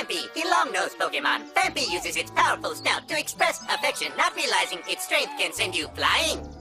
Phanpy, the long-nosed Pokemon. Phanpy uses its powerful snout to express affection, not realizing its strength can send you flying.